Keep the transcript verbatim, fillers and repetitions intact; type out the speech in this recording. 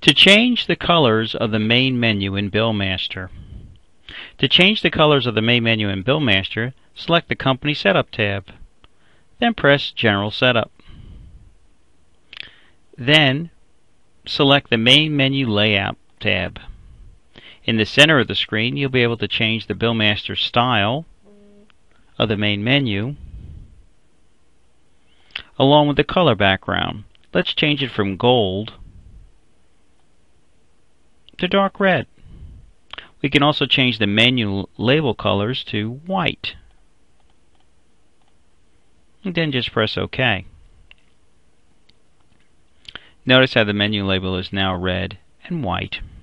To change the colors of the main menu in Billmaster. To change the colors of the main menu in Billmaster, select the Company Setup tab. Then press General Setup. Then select the Main Menu Layout tab. In the center of the screen, you'll be able to change the Billmaster style of the main menu along with the color background. Let's change it from gold to dark red. We can also change the menu label colors to white. And then just press OK. Notice how the menu label is now red and white.